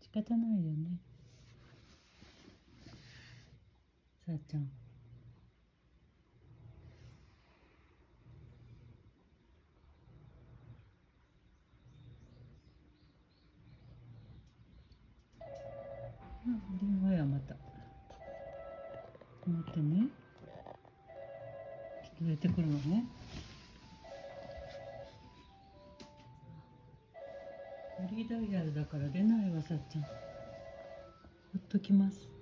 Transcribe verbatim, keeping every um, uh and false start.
仕方ないよね。さあちゃん。うん、電話やまた。待ってね。ちょっと出てくるわね。フリーダイヤルだから出ないわ、さっちゃん。ほっときます。